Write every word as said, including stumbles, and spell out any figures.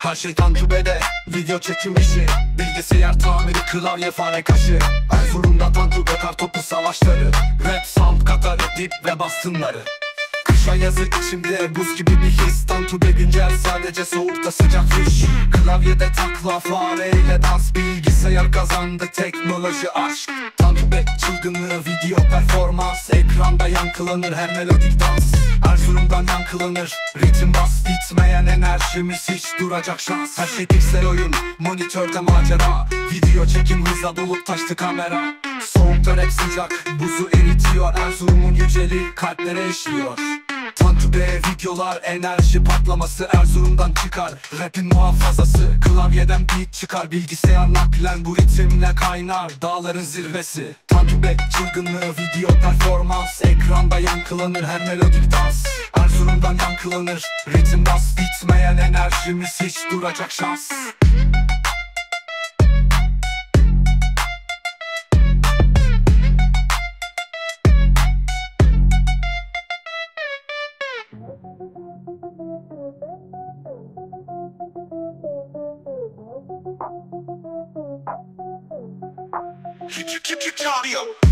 Her şey tantubede, video çekim işi, bilgisayar tamiri, klavye, fare kaşı. Erzurum'da tantube, kartopu savaşları, rap, sound, katarı, dip ve bastınları. Kışa yazı içimde buz gibi bir his. Tantube güncel, sadece soğukta sıcak fiş. Klavyede takla, fareyle dans, bilgisayar kazandı, teknoloji aşk. Tantube çılgınlığı, video performans, ekranda yankılanır her melodik dans. Erzurum'dan yankılanır ritim bas, bitmeyen enerjimiz, hiç duracak şans. Her şey piksel oyun, monitörde macera, video çekim hızla dolup taştı kamera. Soğukta rap sıcak, buzu eritiyor, Erzurum'un yüceliği kalplere işliyor. Tantube videolar, enerji patlaması, Erzurum'dan çıkar rapin muhafazası. Klavyeden beat çıkar, bilgisayar naklen bu ritimle kaynar dağların zirvesi. Tantube çılgınlığı, video performans, ekranda yankılanır her melodik dans. Erzurum'dan yankılanır ritim bas, bitmeyen enerjimiz, hiç duracak şans. Keep, keep, keep, keep,